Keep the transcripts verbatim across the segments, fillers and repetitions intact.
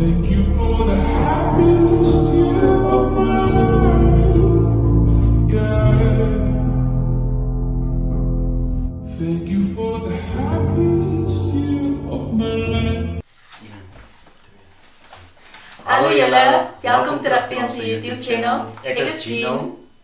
Thank you for the happiest year of my life. Yeah. Thank you for the happiest year of my life. Hallo julle, welkom terug by ons YouTube channel. Ek is Gino.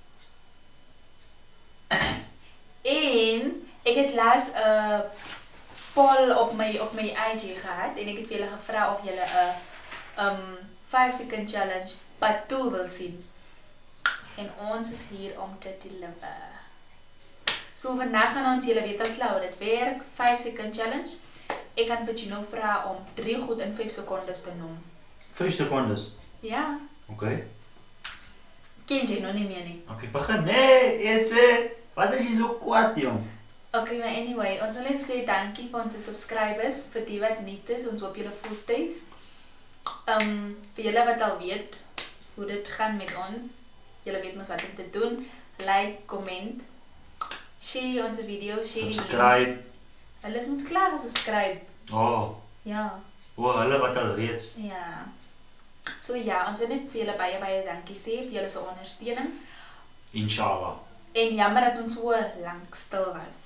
En ek het laas 'n uh, poll op my op my I G gehad en ek het vir julle gevra of julle 'n uh, um five second challenge part two wil sien. En ons is hier om te deliver. So vandag gaan ons julle weet al klaar dit werk, five second challenge. Ek gaan vir Gino vra om drie goed in vyf sekondes te noem. vyf secondes? Ja. Oké. Okay. Ken Gino nie meer nie. Oké, okay, begin. Nee, Etse. Wat is jy so kwaad, jong? Oké, okay, maar anyway, ons wil net sê dankie vir ons subscribers, vir die wat niet is, ons hoop julle voel thuis. Um, vir julle wat al weet hoe dit gaan met ons, julle weet mos wat om te doen. Like, comment, share onze video, share subscribe. Die hulle is moet klaar gesubscribe. Oh. Ja. O, hulle wat al reeds. Ja. So ja, ons wil net vir julle baie baie dankie sê vir julle se ondersteuning. Inshallah. En jammer dat ons so lank stil was.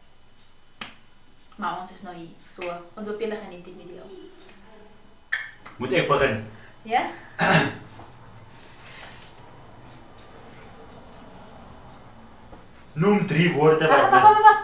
Maar ons is nou hier, so ons hoop julle geniet die video. Moet ek begin? Ja? Noem drie woorde wat... Wacht, wacht, wacht.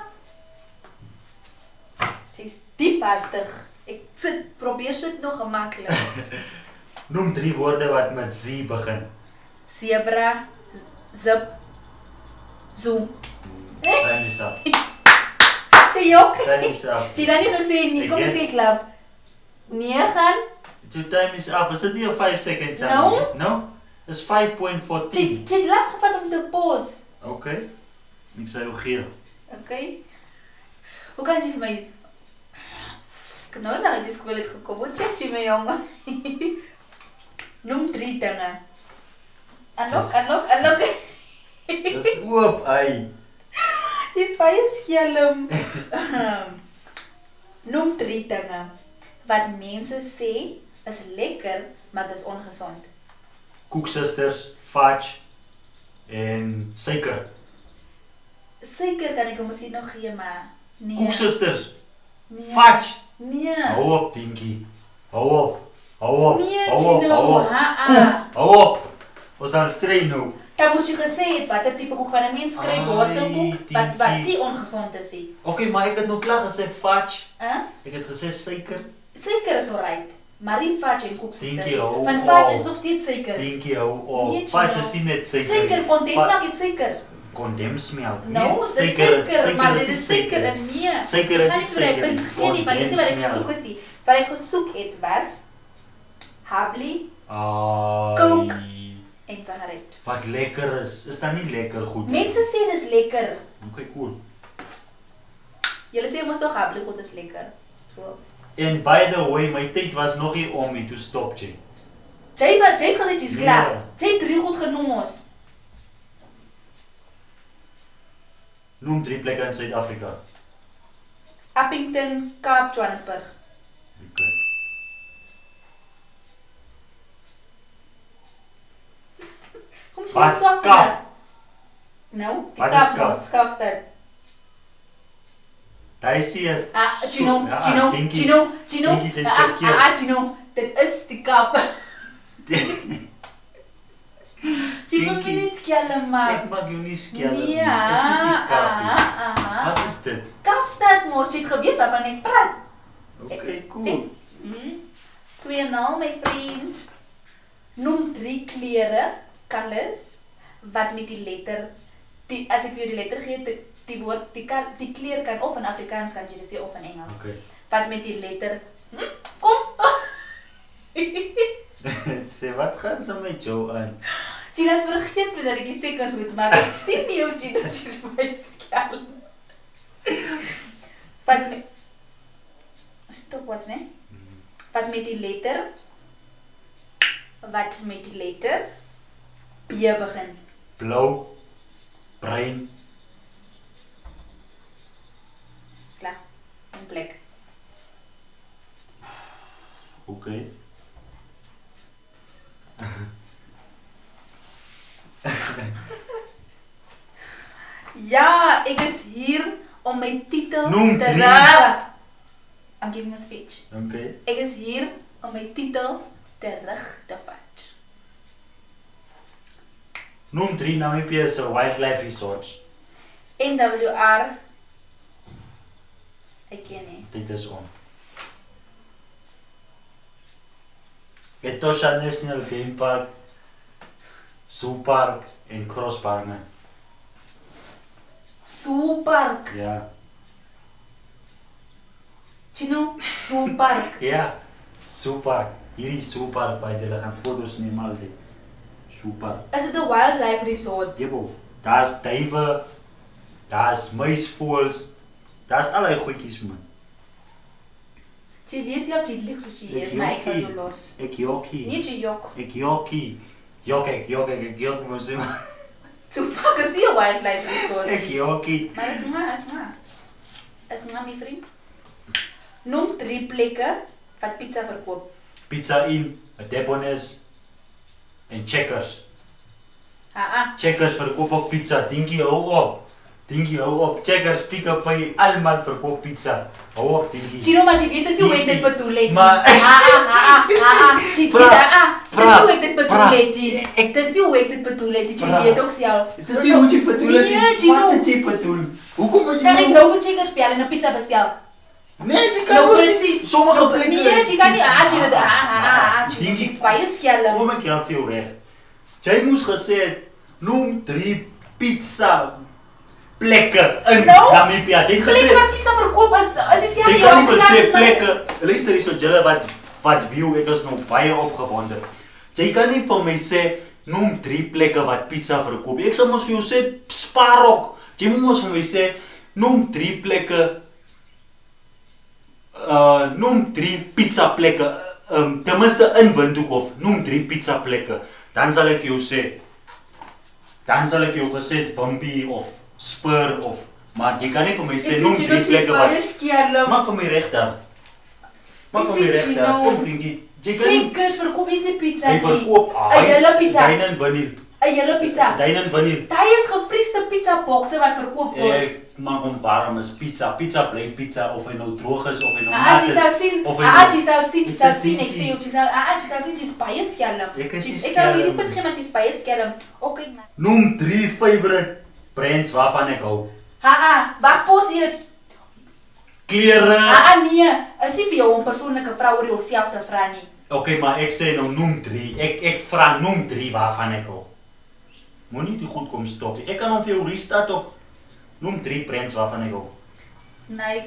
Sy is diep hastig. Ek sit, probeer sit nog gemakkelijk. Noem drie woorde wat met Z begin. Zebra, zip, zoom. Time is up. Jy jok? Time is up. Jy dan nie gesê nie, kom ek ek klap. negen. Your time is up. Is dit nie 'n five second challenge? No. No? Is five point one four. Jy jy het lank gevat om te pause. Okay. Ek sê hoe gee. Okay. Hoe kan jy vir my... Ek het nou na die skool het gekom, hoe chat jy my jongen? Noem drie dinge. Unlock, unlock, unlock. Dis oop, ei. Jy is baie skelm. Noem drie dinge wat mense sê is lekker, maar dis ongezond. Koeksusters, fudge en suiker. Suiker kan ek hom miskien nog gee, maar nee. Koeksusters. Nee. Fudge. Nee. Hou op, dinkie. Hou op. Hou op. Nee, hou op. Gino, Hou op. ha-ha. Koek. Hou op. Ons gaan strei nou. Dan moes jy gesê het wat er type koek van 'n mens kry, wortelkoek, wat wat nie ongezond is nie. Okay, maar ek het nog klaar gesê fudge. Hè? Ek het gesê suiker. Suiker is alright. Maar nie fudge en koeksusters. Dinkie, hou Want op. fudge is nog steeds suiker. Dinkie, hou op. Nee, Fudge Gino. is nie net suiker. Suiker, kondens maak dit suiker. Condensmelk. Nou, dis suiker, maar dit is suiker en nee. Suiker is suiker. Geen nie, want dis nie wat ek gesoek het nie. Wat ek gesoek het was Habli, Ah. Coke en sigaret. Wat lekker is. Is dat nie lekker goed? Mense sê dis lekker. Okay, cool. Julle sê mos tog Habli goed is lekker. So. En by the way, my tyd was nog nie om nie to stop, Jay. Jy wat jy het gesê jy's klaar. Ja. Jy het drie goed genoem ons. Noem drie plekke in Suid-Afrika. Appington, Kaap, Johannesburg. Okay. Kom jy Wat? swak Kaap? vandag? Nou, die Wat is Kaap Kaap? mos, Kaapstad. Daar is hier. Ah, Gino, Ja, Gino, dinkie. Gino, Gino. Dinkie, jy is Ah, verkeerd. ah, Gino, dit is die Kaap. Gino, Dinkie. moet nie skelm maak. Ek mag jou nie skelm nie. Ja, Is dit die Kaapie? ah, ah. Wat is dit? Kaapstad mos, jy het geweet waarvan ek praat. Okay, cool. Hmm. twee nul, my vriend. Noem drie klere, colors, wat met die letter, die, as ek vir jou die letter gee, die, die woord, die, kan, die kleur kan of in Afrikaans kan jy dit sê of in Engels. Okay. Wat met die letter, hm, kom. Sê, wat gaan ze met jou aan? Gina het vergeet me dat ek die second moet maak. Ek sien nie jou Gina, jy is my skelm. Wat met, stopwatch, ne? Wat met die letter, wat met die letter B begin. Blauw, bruin. Klaar, en plek. Oké. Okay. Ja, ek is hier om my titel Noem te drie. terug. I'm giving a speech. Okay. Ek is hier om my titel terug te vat. Noem drie Namibië se wildlife resorts. N W R. Ek ken nie. Dit is om. Etosha National Game Park, Zoo Park en Crossbarne. Superpark. Ja. Chino, superpark. Ja. Zoo Park. Hierdie Zoo Park waar jy gaan foto's neem al die. Zoo Park. Is dit 'n wildlife resort? Jebo, daar's duiwe, daar's muisvoëls, daar's allerlei goedjies man. Jy weet self jy lieg soos jy Ek is, maar ek sal jokkie. jou los. Ek jokkie. Nie jy jok. Ek jokkie. Jok ek, jok ek, ek jok mos nie. Superpark is nie 'n wildlife resort Ek nie. jokkie. Maar is maar, is maar. Is maar my vriend. Noem drie plekke wat pizza verkoop. Pizza Inn, Debones en Checkers. Ah ah. Checkers verkoop ook pizza. Dinkie hou op. Dinkie hou op. Checkers pick up by almal verkoop pizza. Hou op Dinkie. Chino, maar jy weet dis hoe ek dit bedoel het. Maar- ah ah ah ah. Jy weet Pra- ah. Dis pra- hoe ek dit bedoel pra- het. jy. ek- Dis hoe ek dit bedoel het. Jy Pra- weet ook self. Dit is nie hoe jy bedoel het. Nee, Chino. Wat het jy bedoel? Hoekom het jy Kan ek nou vir Checkers bel en 'n pizza bestel? Nee, jy kan Nou mos presies. sommige Nou, plekke. Nee, jy kan nie ah jy dit ah ah ah. Jy Dinkie. moet baie skelm. Kom ek jou vir jou reg. Jy moes gesê het noem drie pizza plekke in Nou, Namibië. Jy het Plekke gesê wat pizza verkoop is is dieselfde. jy kan nie jou maar sê Afrikaans, maar- plekke. Luister hier so julle wat wat view ek is nog baie opgewonde. Jy kan nie vir my sê noem drie plekke wat pizza verkoop. Ek sal mos vir jou sê Sparrock. Jy moet mos vir my sê noem drie plekke uh noem drie pizza plekke. Um ten minste in Windhoek noem drie pizza plekke. Dan sal ek vir jou sê. Dan sal ek vir jou gesê het Wimpy of Spur of maar jy kan nie vir my sê noem drie plekke wat skelm. maak vir my reg dan. Maak vir my Ek sê reg dan. Gino. Kom dingie. Jy kan nie- Checkers verkoop nie se pizza hy nie. verkoop 'n hele pizza. Duin en Wanneer. 'n hele pizza. Duin en Wanneer. Daai is gefriesde pizza bokse wat verkoop word. Ek maak hom warm is pizza. Pizza bly pizza of hy nou droog is of hy nou Ah, nat jy sal is. sien. of hy Ah, nou- jy sal sien, jy Dit sal is sien. Ek dinkie. sê jou, jy sal ah, jy sal sien jy's baie skelm. Ek is nie Jy's- Ek sal hierdie skelm punt nie. gee maar jy's baie skelm. Okay. man. Noem drie favorite brands waarvan ek hou. Ha ah, wag pos eers. Klere. Ah ah, nee, is nie vir jou om persoonlike vrou oor jouself te vra nie. Okay, maar ek sê nou noem drie. Ek ek vra noem drie waarvan ek hou. Moenie te goed kom stop. Ek kan hom vir jou restart op. Noem drie brands waarvan ek hou. Nike.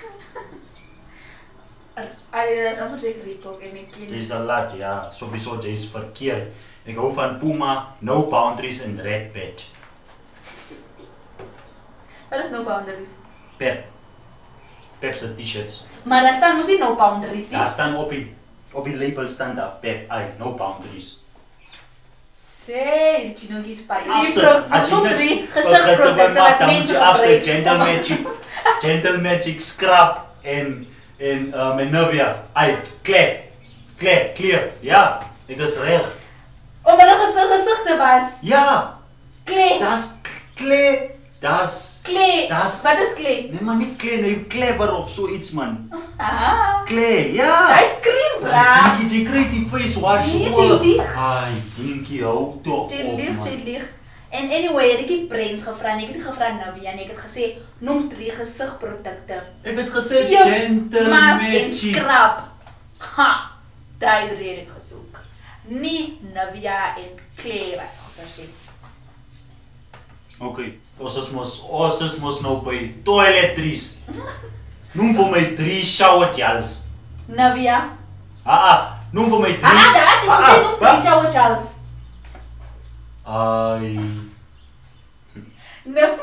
Adidas, amper ek Reebok en ek ken. Dis 'n lot, ja. Sowieso jy's verkeerd. Ek hou van Puma, No Boundaries en Red Patch. Wat is no boundaries? Pep. Pep se t-shirts. Maar daar staan mos nie no boundaries nie. Daar staan op die op die label staan daar Pep, ai, No Boundaries. Sê, jy nou gis baie. Afsit, as jy Noem net drie begin gesigprodukte maak, wat dan moet mense jy afsit gebruik. Gentle Magic, Gentle Magic Scrub en en um, en Nivea. Ai, klep. Klep, clear. Ja, ek is reg. Om hulle gesig gesigte was. Ja, Klee. das kle, das Klee. Das- Wat is klee? nee maar nie kle, nee, clever of so iets man. Ah. Kle, ja. Dis cream bra. Dinkie, jy kry die face wash. Nee, so. jy lieg. Ai, dinkie, hou tog Jy op, lieg, man. jy lieg. En anyway, ek het die brands gevra en ek het nie gevra nou wie en ek het gesê noem drie gesigprodukte. Ek het gesê Seep, Gentle Mask en Magic. scrub. Ha. Daai het ek gesoek. Nie Nivea en Klee wat sê. Okay, ons is mos ons is mos nou by toiletries. Noem vir my drie shower gels. Nivea. Ah, ah, noem vir my drie. Ah, daar het jy gesê noem drie shower gels. Ai, No.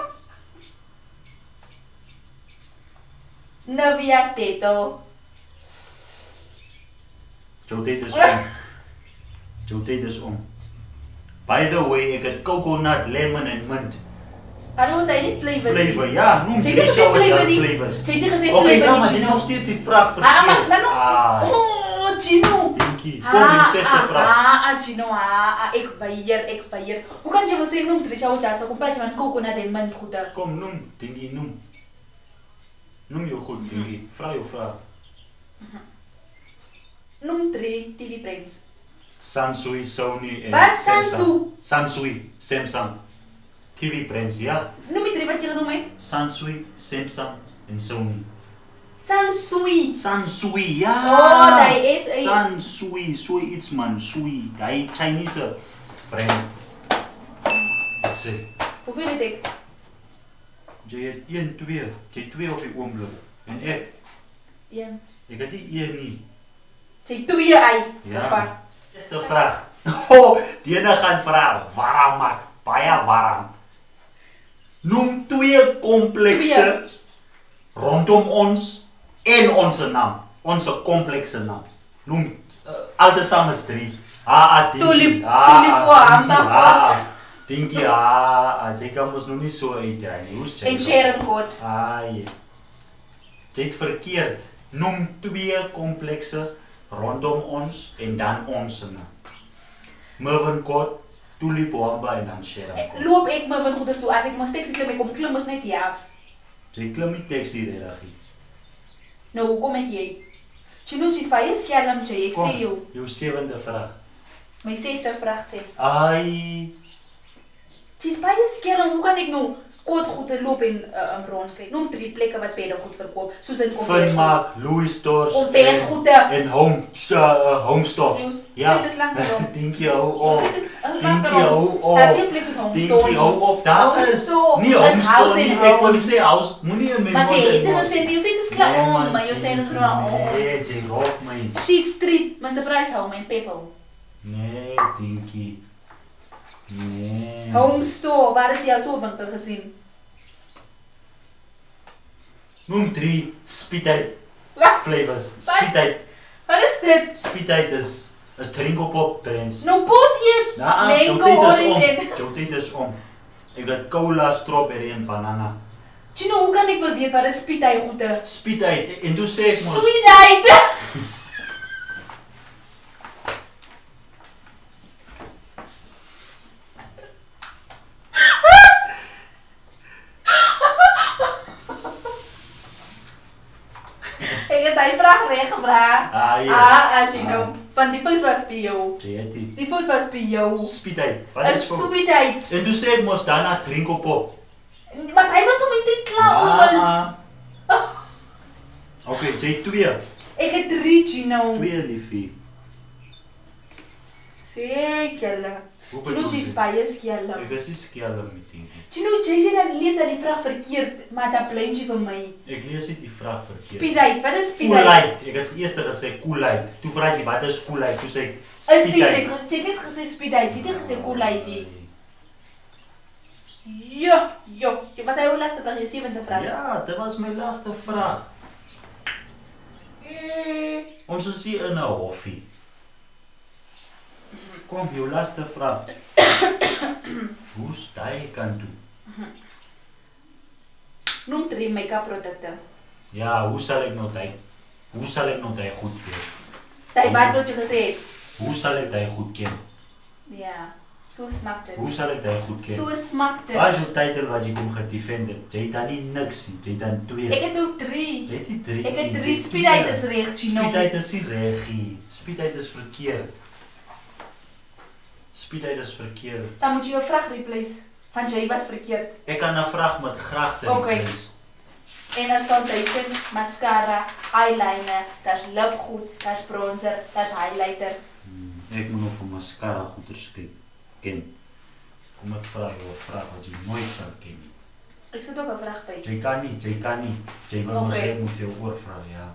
Nivea Teto. jou tyd is om. Jou tyd is om. By the way, ek het coconut, lemon en mint. Hallo, sy nie flavors nie. Flavor, ja, noem Jy het drie nie gesê shower flavor gel nie. flavors. Jy het nie gesê Okay, ja, flavor maar nie, jy Gino. nog steeds die vraag Ah, maar verkeerd. dan nog. Ah, Oh, Gino. Dinkie. Kom, die zesde ah, vraag. ah, ah, Gino, ah, ah, ik baier, ik baier. Hoe kan je wat zeggen, noem Trisha, wat je als praat je van coconut en mint goede? Kom, noem, Dinkie, noem. Noem jou goed, Dinkie. Vraag jou vraag. Noem drie T V brands. Sansui, Sony en Wat? Samsung. Sansu? Sansui, Samsung. T V brands, ja. Noem die drie wat je genoemd hebt. Sansui, Samsung en Sony. Sansui. Sansui, ja. Oh, hij is een... Sansui, so iets man, sui. Die Chinese brand. Wat sê? Hoeveel het ik? Jy het een, twee. Jy het twee op die oomblik. En ek, Ja. ek het die een nie. Jy twee ei. Ja. Eerste vraag. Oh, die ene gaan vraag. Warm maak. Baie warm. Noem twee komplekse rondom ons en onze naam. Onze komplekse naam. Noem uh, altesamen is drie. Ah, ah, Dinkie. Tulip- Ah, tulip ah, wahamba Dinkie, pot. ah, ah. Dinkie, ah, ah, jy kan ons nog nie so uit, ja. Hoe's jy? En Sharon Court. Ah, jy. Jy het verkeerd. Noem twee komplekse rondom ons en dan ons naam. Mervyn Court, Tulip Wamba en dan Sharon Court. Loop ik me van goeders toe. Als ik mijn taxi klim, ik kom klim is net ja. Jy klim die taxi hierdie. Nou, hoe kom ik jy? Jy noemt je spaar je scherm, jy. Ik Kom, zeg jou. jou sewende vraag. Mijn zesde vraag sê. Ai, Jy spaar je scherm, hoe kan ik nou kort goed loop en uh, um, rondkijken? Noem drie plekken wat bedden goed verkoop. Soos in kompersgoed. Funmark, Louis Stores Kompersgoede. en home, uh, home store. Ja. Dit is lang daarom. Dinkie, hou op. Dit is een lang Dinkie, daarom. hou op. Daar is plek is home store. Dinkie, hou op. Daar Home is store. nie Is home house store nie. and Ek wil home. sê house, moenie in my Maar mond jy het inmors. gesê jy dit is klaar Nee, om, man, maar jy sê dit is klaar om. Nee, jy rook my. Sheet Street, mister Price Home en Peppo. Nee, Dinkie. Nee. Home store, waar het jy al so 'n winkel gesien? Noem drie speedheid Wat? flavors. Wat? Speedheid. Wat is dit? Speedheid is is drinkopop trends. Nou pos eers. Nou, Mango jou tyd is orange en... om. Jou tyd is om. Ek het cola, strawberry en banana. Jy nou, hoe kan ek wel weet wat is Piet hy goede? Speedheid en toe sê ek mos Sweetheid! Ek het die vraag reg gevra. Ah, ja. Ah, as jy nou, want die fout was by jou. Jy het die Die fout was by jou. speedheid. Wat Is is vir? sweetheid. En toe sê ek mos daarna drinkopop. Maar hy was om my te klaar om was. Ah. Okay, jy twee. Ek het drie, Gino. Twee liefie. Sekerlik. Hoe Gino, bedoel jy jy? is baie skelm. Ek is nie skelm met dinkie. Gino, jy sê dan lees dat die vraag verkeerd, maar dan blame jy vir my. Ek lees nie die vraag verkeerd. Speedheid, wat is speedheid? Koelheid. Ek het eers gesê koelheid. Toe vra jy wat is koelheid? Toe sê ek Is jy, jy, speedheid. jy het net gesê speedheid, jy het net gesê koelheid nie. Jo, jo, jy was hy jou laaste vraag, jy sewende vraag. Ja, dit was my laaste vraag. Eh, Ons is hier in 'n hoffie. Kom, jou laaste vraag. Hoe stai kan toe? Noem drie make-up produkte. Ja, hoe sal ek nou dit? Hoe sal ek nou dit goed weet? Daai wat wat jy gesê het. Hoe sal ek dit goed ken? Ja, so smaak dit. Hoe sal ek dit goed ken? So smaak dit. Wat is jou titel wat jy kom gedefend het? Jy het dan nie niks nie, jy het dan twee. Ek het nou drie. Jy het nie drie. Ek het nie, drie, jy het speedheid twee. is reg, Gino. Speedheid is nie reg nie. Speedheid is verkeerd. Speedheid is verkeerd. Dan moet jy jou vraag replace, want jy was verkeerd. Ek kan 'n vraag met graagte Okay. replace. En as foundation, mascara, eyeliner, daar's lipgoed, daar's bronzer, daar's highlighter. Hmm, ek moet nog vir mascara goeders kyk. Ken. Kom ek vra jou 'n vraag wat jy nooit sal ken nie. Ek sit ook 'n vraag by. Jy kan nie, jy kan nie. Jy wil mos Okay. sê ek moet jou oorvra, ja.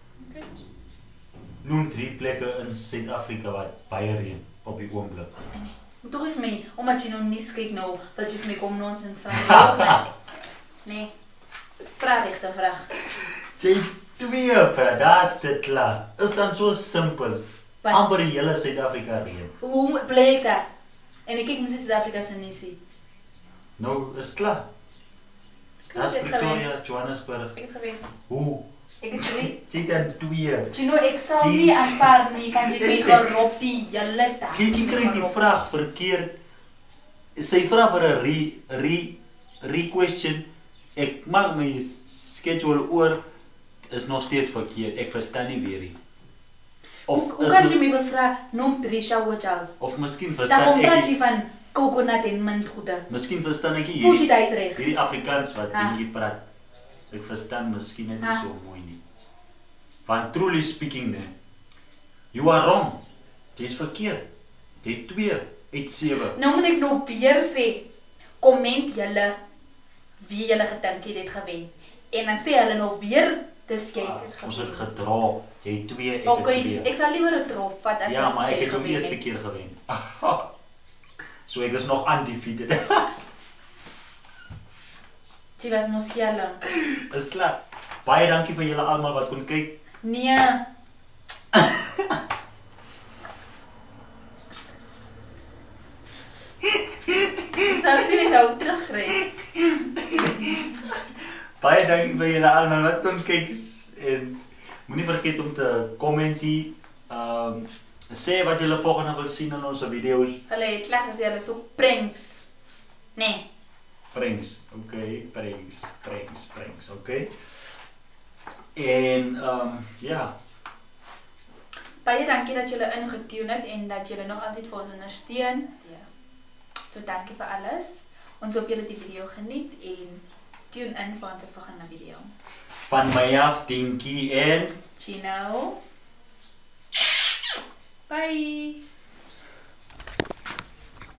Noem drie plekke in Suid-Afrika wat baie reën op die oomblik. Moet toch even mee, omdat je nou niet kijkt nou, dat je van mij komt nonsens vragen. Nee, vraag echt een vraag. Jy twee, bra, daar's dit klaar. Is dan so simpel. Wat? Amper die hele Suid-Afrika reën. Hoe blijkt dat? En ik kijk naar Zuid-Afrika zijn niet zie. Nou is klaar. Daar's Ik heb het Pretoria, geweten. Johannesburg. Ik heb het geweten. Hoe? Ek het drie. Jy dan twee. Gino, ek sal Gee- nie aanvaar nie, want jy het my Dit sê- gerop die hele dag. Jy kry die vraag verkeerd. Sy vra vir 'n re re re-question. Ek maak my schedule oor is nog steeds verkeerd. Ek verstaan nie weer nie. Hoe, Of hoe is kan my- jy my wil vra, noem drie shower gels? of miskien Daarom verstaan praat ek jy van coconut en mintgoede. miskien verstaan ek nie Voel jy hierdie, daar is reg? hierdie Afrikaans wat Ah. jy praat. Ek verstaan miskien net nie Ah. so mooi nie. Want truly speaking nee. You are wrong. Dit is verkeerd. Jy het twee uit sewe. Nou moet ek nog weer sê, comment julle wie julle gedink het het gewen. En dan sê hulle nog weer, dis jy Ah, het ons het gewen. gedra. Jy het twee, ek Okay, het twee. ek sal liewer 'n trof vat as Ja, wat maar jy ek het ook gewen eerste keer gewen. So ek is nog undefeated. Jy was mos skelm. Is klaar. Baie dankie vir julle almal wat kon kyk. Nee. Sal sien ek hou terugkry. Baie dankie vir julle almal wat kon kyk en moenie vergeet om te commentie. Ehm um, sê wat julle volgende wil sien in ons video's. Hulle het klaar gesê hulle so pranks. Nee. Pranks. Okay, pranks, pranks, pranks, okay. En ehm um, ja, Baie dankie dat julle ingetune het en dat julle nog altyd vir ons ondersteun. Ja. So dankie vir alles. Ons hoop julle het die video geniet en tune in vir ons volgende video. van my af Dinkie en Chino. Bye.